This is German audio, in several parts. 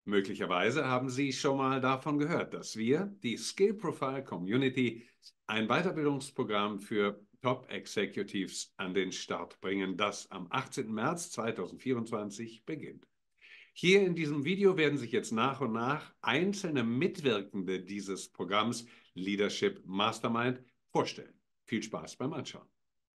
Möglicherweise haben Sie schon mal davon gehört, dass wir, die Skill Profile Community, ein Weiterbildungsprogramm für Top Executives an den Start bringen, das am 18. März 2024 beginnt. Hier in diesem Video werden sich jetzt nach und nach einzelne Mitwirkende dieses Programms Leadership Mastermind vorstellen. Viel Spaß beim Anschauen.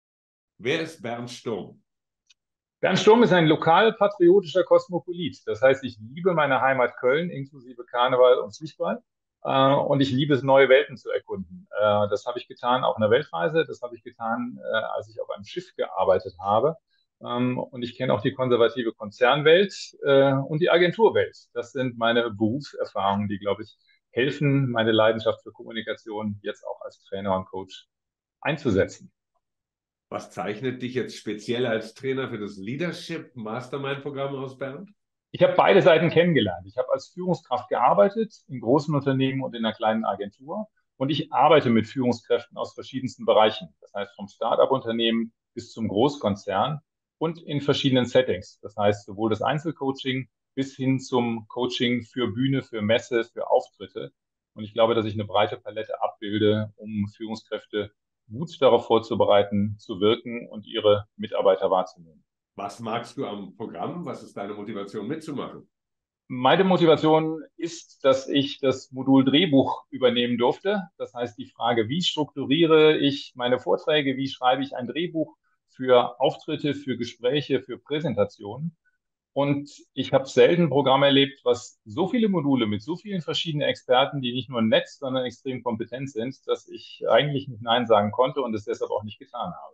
Wer ist Bernd Sturm? Bernd Sturm ist ein lokalpatriotischer Kosmopolit. Das heißt, ich liebe meine Heimat Köln inklusive Karneval und Fußball. Und ich liebe es, neue Welten zu erkunden. Das habe ich getan auf einer Weltreise. Das habe ich getan, als ich auf einem Schiff gearbeitet habe. Und ich kenne auch die konservative Konzernwelt, und die Agenturwelt. Das sind meine Berufserfahrungen, die, glaube ich, helfen, meine Leidenschaft für Kommunikation jetzt auch als Trainer und Coach einzusetzen. Was zeichnet dich jetzt speziell als Trainer für das Leadership Mastermind Programm aus, Bernd? Ich habe beide Seiten kennengelernt. Ich habe als Führungskraft gearbeitet, in großen Unternehmen und in einer kleinen Agentur. Und ich arbeite mit Führungskräften aus verschiedensten Bereichen. Das heißt, vom Start-up-Unternehmen bis zum Großkonzern und in verschiedenen Settings. Das heißt, sowohl das Einzelcoaching bis hin zum Coaching für Bühne, für Messe, für Auftritte. Und ich glaube, dass ich eine breite Palette abbilde, um Führungskräfte gut darauf vorzubereiten, zu wirken und ihre Mitarbeiter wahrzunehmen. Was magst du am Programm? Was ist deine Motivation mitzumachen? Meine Motivation ist, dass ich das Modul Drehbuch übernehmen durfte. Das heißt, die Frage, wie strukturiere ich meine Vorträge, wie schreibe ich ein Drehbuch für Auftritte, für Gespräche, für Präsentationen. Und ich habe selten ein Programm erlebt, was so viele Module mit so vielen verschiedenen Experten, die nicht nur nett, sondern extrem kompetent sind, dass ich eigentlich nicht Nein sagen konnte und es deshalb auch nicht getan habe.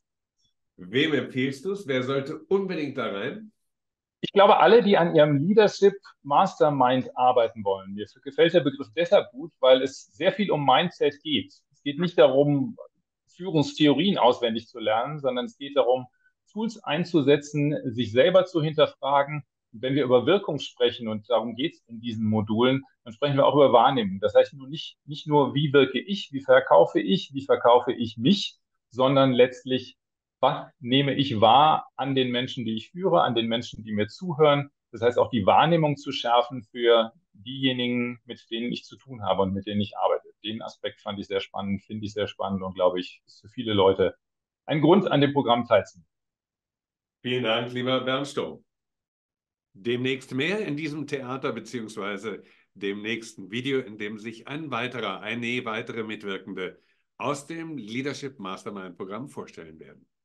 Wem empfiehlst du es? Wer sollte unbedingt da rein? Ich glaube, alle, die an ihrem Leadership Mastermind arbeiten wollen. Mir gefällt der Begriff deshalb gut, weil es sehr viel um Mindset geht. Es geht nicht darum, Führungstheorien auswendig zu lernen, sondern es geht darum, Tools einzusetzen, sich selber zu hinterfragen. Und wenn wir über Wirkung sprechen, und darum geht es in diesen Modulen, dann sprechen wir auch über Wahrnehmung. Das heißt nicht nur, wie wirke ich, wie verkaufe ich mich, sondern letztlich, was nehme ich wahr an den Menschen, die ich führe, an den Menschen, die mir zuhören. Das heißt, auch die Wahrnehmung zu schärfen für diejenigen, mit denen ich zu tun habe und mit denen ich arbeite. Den Aspekt fand ich sehr spannend, finde ich sehr spannend und glaube ich, ist für viele Leute ein Grund, an dem Programm teilzunehmen. Vielen Dank, lieber Bernd Sturm. Demnächst mehr in diesem Theater beziehungsweise dem nächsten Video, in dem sich eine weitere Mitwirkende aus dem Leadership Mastermind Programm vorstellen werden.